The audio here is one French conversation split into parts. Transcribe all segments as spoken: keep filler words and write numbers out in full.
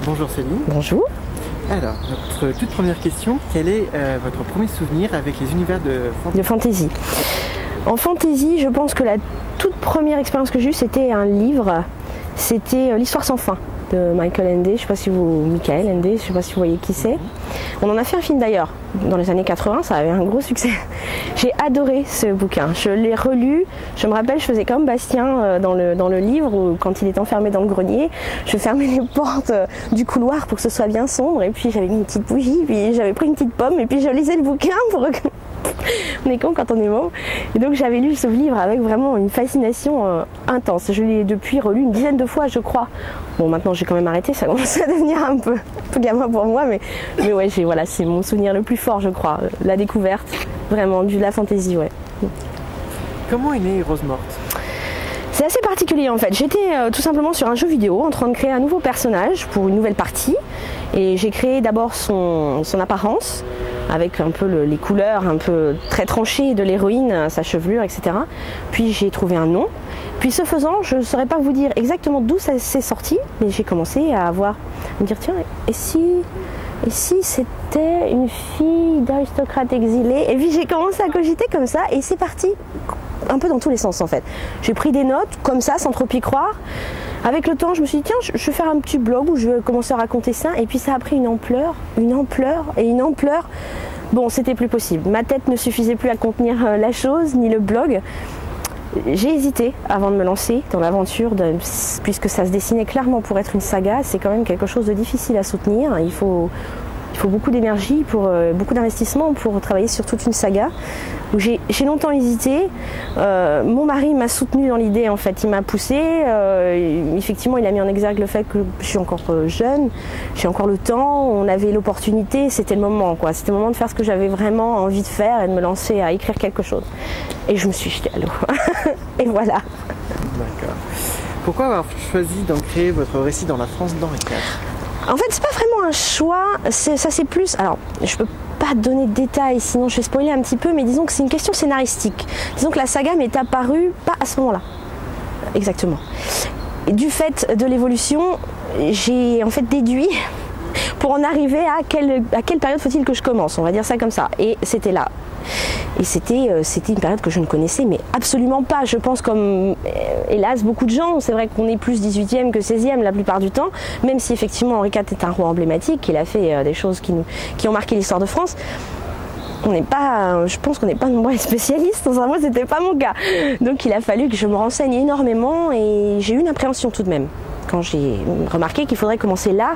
Bonjour Céline. Bonjour. Alors, notre toute première question, quel est euh, votre premier souvenir avec les univers de fantasy? De fantasy. En fantasy, je pense que la toute première expérience que j'ai eue, c'était un livre. C'était L'Histoire sans fin de Michael Ende. Je ne sais pas si vous, Michael Ende, je ne sais pas si vous voyez qui c'est. On en a fait un film d'ailleurs dans les années quatre-vingts, ça avait un gros succès. J'ai adoré ce bouquin. Je l'ai relu. Je me rappelle, je faisais comme Bastien dans le, dans le livre où, quand il était enfermé dans le grenier, je fermais les portes du couloir pour que ce soit bien sombre. Et puis j'avais mis une petite bougie, puis j'avais pris une petite pomme et puis je lisais le bouquin pour que... On est con quand on est môme. Et donc j'avais lu ce livre avec vraiment une fascination euh, intense. Je l'ai depuis relu une dizaine de fois, je crois. Bon, maintenant j'ai quand même arrêté, ça commence à devenir un peu, un peu gamin pour moi, mais, mais ouais, j'ai, voilà, c'est mon souvenir le plus fort, je crois. La découverte, vraiment, de la fantaisie, ouais. Comment est née Rose Morte? C'est assez particulier en fait. J'étais euh, tout simplement sur un jeu vidéo en train de créer un nouveau personnage pour une nouvelle partie. Et j'ai créé d'abord son, son apparence, avec un peu le, les couleurs un peu très tranchées de l'héroïne, sa chevelure, et cetera. Puis j'ai trouvé un nom. Puis ce faisant, je ne saurais pas vous dire exactement d'où ça s'est sorti, mais j'ai commencé à avoir, à me dire tiens, et si, et si c'était une fille d'aristocrate exilée? Et puis j'ai commencé à cogiter comme ça, et c'est parti un peu dans tous les sens en fait. J'ai pris des notes comme ça, sans trop y croire. Avec le temps, je me suis dit, tiens, je vais faire un petit blog où je vais commencer à raconter ça. Et puis ça a pris une ampleur, une ampleur et une ampleur. Bon, c'était plus possible. Ma tête ne suffisait plus à contenir la chose, ni le blog. J'ai hésité avant de me lancer dans l'aventure, de, puisque ça se dessinait clairement pour être une saga. C'est quand même quelque chose de difficile à soutenir. Il faut, il faut beaucoup d'énergie, pour, euh, beaucoup d'investissement pour travailler sur toute une saga. J'ai, j'ai longtemps hésité. Euh, mon mari m'a soutenue dans l'idée, en fait. Il m'a poussée. Euh, effectivement, il a mis en exergue le fait que je suis encore jeune, j'ai encore le temps, on avait l'opportunité, c'était le moment, quoi. C'était le moment de faire ce que j'avais vraiment envie de faire et de me lancer à écrire quelque chose. Et je me suis jetée à l'eau. Et voilà. D'accord. Pourquoi avoir choisi d'ancrer votre récit dans la France d'Henri quatre? En fait, c'est pas vraiment un choix. C'est, ça, c'est plus. Alors, je peux pas donner de détails, sinon je vais spoiler un petit peu, mais disons que c'est une question scénaristique. Disons que la saga m'est apparue pas à ce moment-là. Exactement. Et du fait de l'évolution, j'ai en fait déduit pour en arriver à quelle, à quelle période faut-il que je commence, on va dire ça comme ça. Et c'était là. Et c'était, euh, c'était une période que je ne connaissais mais absolument pas. Je pense comme, euh, hélas, beaucoup de gens, c'est vrai qu'on est plus dix-huitième que seizième la plupart du temps, même si effectivement Henri quatre est un roi emblématique, il a fait euh, des choses qui, nous, qui ont marqué l'histoire de France. On n'est pas, je pense qu'on n'est pas nombreux spécialistes, enfin, moi c'était pas mon cas. Donc il a fallu que je me renseigne énormément et j'ai eu une appréhension tout de même. Quand j'ai remarqué qu'il faudrait commencer là,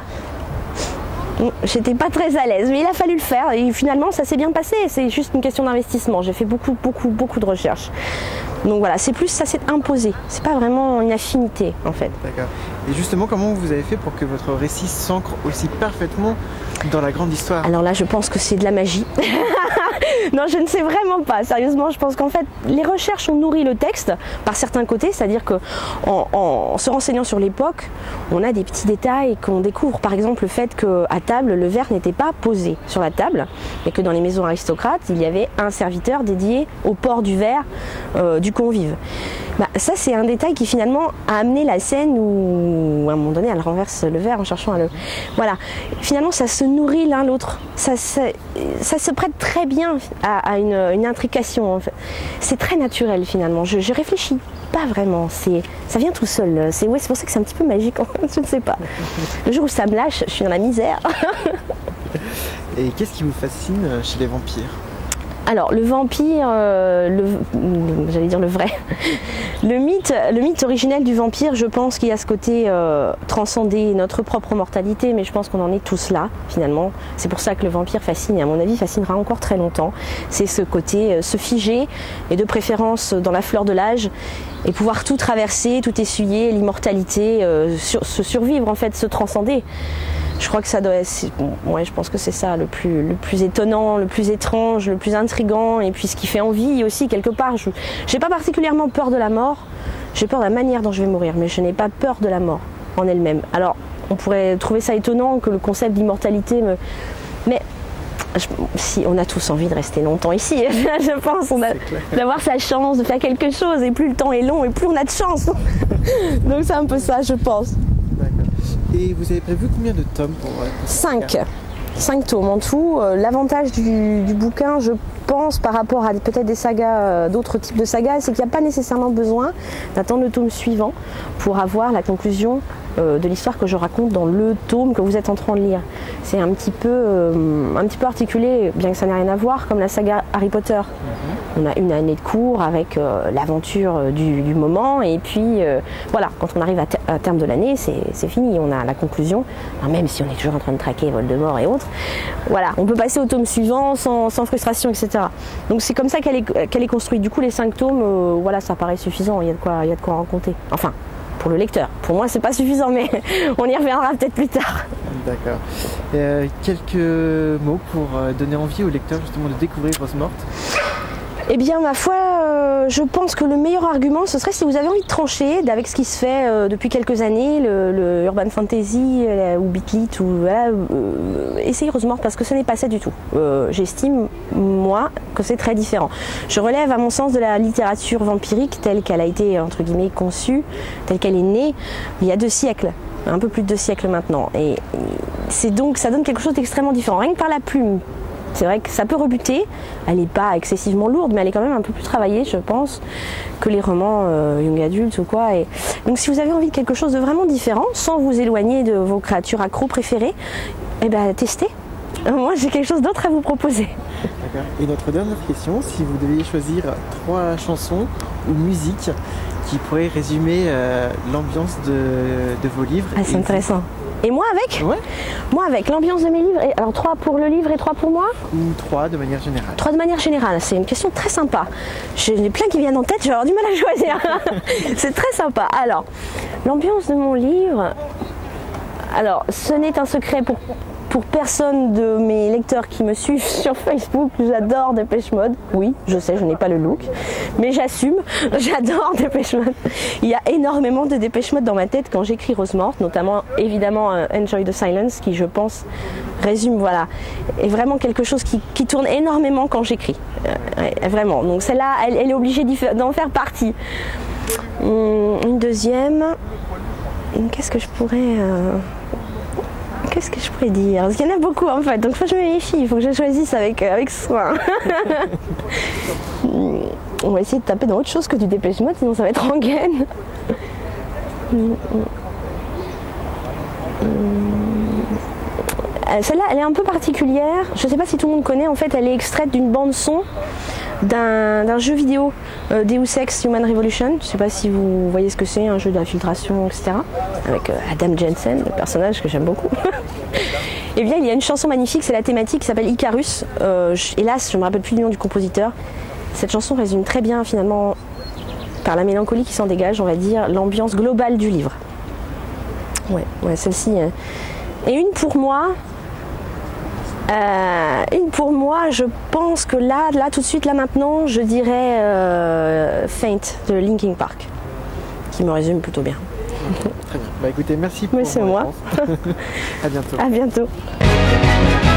j'étais pas très à l'aise, mais il a fallu le faire et finalement ça s'est bien passé. C'est juste une question d'investissement. J'ai fait beaucoup, beaucoup, beaucoup de recherches. Donc voilà, c'est plus ça s'est imposé. C'est pas vraiment une affinité en fait. D'accord. Et justement, comment vous avez fait pour que votre récit s'ancre aussi parfaitement dans la grande histoire? Alors là, je pense que c'est de la magie. Non, je ne sais vraiment pas. Sérieusement, je pense qu'en fait, les recherches ont nourri le texte par certains côtés, c'est-à-dire que en, en se renseignant sur l'époque, on a des petits détails qu'on découvre. Par exemple, le fait qu'à table, le verre n'était pas posé sur la table, et que dans les maisons aristocrates, il y avait un serviteur dédié au port du verre euh, du convive. Bah, ça, c'est un détail qui finalement a amené la scène où, à un moment donné, elle renverse le verre en cherchant à le... Voilà. Finalement, ça se nourrit l'un l'autre. Ça, ça, ça se prête très bien à, à une, une intrication. En fait. C'est très naturel, finalement. Je, je réfléchis pas vraiment. C'est, ça vient tout seul. C'est, ouais, c'est pour ça que c'est un petit peu magique. Je ne sais pas. Le jour où ça me lâche, je suis dans la misère. Et qu'est-ce qui vous fascine chez les vampires? Alors, le vampire, euh, le, le, j'allais dire le vrai, le mythe, le mythe originel du vampire, je pense qu'il y a ce côté euh, transcender notre propre mortalité, mais je pense qu'on en est tous là, finalement. C'est pour ça que le vampire fascine, et à mon avis fascinera encore très longtemps. C'est ce côté euh, se figer, et de préférence dans la fleur de l'âge, et pouvoir tout traverser, tout essuyer, l'immortalité, euh, sur, se survivre en fait, se transcender. Je crois que ça doit être, ouais, je pense que c'est ça le plus, le plus étonnant, le plus étrange, le plus intriguant, et puis ce qui fait envie aussi quelque part. Je n'ai pas particulièrement peur de la mort, j'ai peur de la manière dont je vais mourir, mais je n'ai pas peur de la mort en elle-même. Alors, on pourrait trouver ça étonnant que le concept d'immortalité me... Mais je, si, on a tous envie de rester longtemps ici, je pense, on a, d'avoir sa chance, de faire quelque chose, et plus le temps est long, et plus on a de chance. Donc c'est un peu ça, je pense. D'accord. Et vous avez prévu combien de tomes pour, pour Cinq. Cinq tomes en tout. Euh, L'avantage du, du bouquin, je pense, par rapport à peut-être des sagas, euh, d'autres types de sagas, c'est qu'il n'y a pas nécessairement besoin d'attendre le tome suivant pour avoir la conclusion euh, de l'histoire que je raconte dans le tome que vous êtes en train de lire. C'est un petit peu, euh, un petit peu articulé, bien que ça n'ait rien à voir, comme la saga Harry Potter. Mm-hmm. On a une année de cours avec euh, l'aventure du, du moment, et puis euh, voilà, quand on arrive à, ter à terme de l'année, c'est fini, on a la conclusion. Alors, même si on est toujours en train de traquer Voldemort et autres, voilà, on peut passer au tome suivant sans, sans frustration, et cetera. Donc c'est comme ça qu'elle est, qu'elle est construite. Du coup, les cinq tomes, euh, voilà, ça paraît suffisant. Il y a de quoi, il y a de quoi raconter. Enfin, pour le lecteur. Pour moi, c'est pas suffisant, mais on y reviendra peut-être plus tard. D'accord. Euh, quelques mots pour donner envie aux lecteurs justement de découvrir Rose Morte. Eh bien, ma foi, euh, je pense que le meilleur argument, ce serait si vous avez envie de trancher avec ce qui se fait euh, depuis quelques années, le, le urban fantasy euh, ou beatlit, ou voilà, euh, essayez Rose Morte parce que ce n'est pas ça du tout. Euh, J'estime, moi, que c'est très différent. Je relève, à mon sens, de la littérature vampirique telle qu'elle a été, entre guillemets, conçue, telle qu'elle est née il y a deux siècles. Un peu plus de deux siècles maintenant. Et c'est donc, ça donne quelque chose d'extrêmement différent, rien que par la plume. C'est vrai que ça peut rebuter, elle n'est pas excessivement lourde, mais elle est quand même un peu plus travaillée, je pense, que les romans euh, young adultes ou quoi. Et donc si vous avez envie de quelque chose de vraiment différent, sans vous éloigner de vos créatures accros préférées, eh ben testez. Moi j'ai quelque chose d'autre à vous proposer. D'accord. Et notre dernière question, si vous deviez choisir trois chansons ou musiques qui pourraient résumer euh, l'ambiance de, de vos livres. Ah, c'est intéressant. Et moi avec Ouais. Moi avec l'ambiance de mes livres. Et alors trois pour le livre et trois pour moi? Ou trois de manière générale. Trois de manière générale, c'est une question très sympa. J'en ai plein qui viennent en tête, je vais avoir du mal à choisir. C'est très sympa. Alors, l'ambiance de mon livre, alors ce n'est un secret pour, pour personne de mes lecteurs qui me suivent sur Facebook, j'adore Dépêche Mode. Oui, je sais, je n'ai pas le look, mais j'assume, j'adore Dépêche Mode. Il y a énormément de Dépêche Mode dans ma tête quand j'écris Rose Morte, notamment évidemment euh, Enjoy the Silence, qui je pense résume, voilà, est vraiment quelque chose qui, qui tourne énormément quand j'écris. Euh, ouais, vraiment, donc celle-là, elle, elle est obligée d'en faire partie. Hum, une deuxième, qu'est-ce que je pourrais... Euh... Qu'est-ce que je pourrais dire? Parce qu'il y en a beaucoup en fait, donc il faut que je me méfie, il faut que je choisisse avec, euh, avec soin. On va essayer de taper dans autre chose que du Dépêche Mode, sinon ça va être en gaine. Celle-là, elle est un peu particulière, je ne sais pas si tout le monde connaît, en fait elle est extraite d'une bande son d'un jeu vidéo, euh, Deus Ex Human Revolution. Je ne sais pas si vous voyez ce que c'est, un jeu d'infiltration, et cetera. Avec euh, Adam Jensen, le personnage que j'aime beaucoup. Et bien il y a une chanson magnifique, c'est la thématique qui s'appelle Icarus. Euh, je, hélas, je ne me rappelle plus du nom du compositeur. Cette chanson résume très bien finalement, par la mélancolie qui s'en dégage, on va dire, l'ambiance globale du livre. Ouais, ouais, celle-ci. Euh. Et une pour moi. Euh, une pour moi, je pense que là, là tout de suite, là maintenant, je dirais euh, Faint de Linkin Park, qui me résume plutôt bien. Très bien. Bah écoutez, merci pour Mais c'est moi. À bientôt. À bientôt.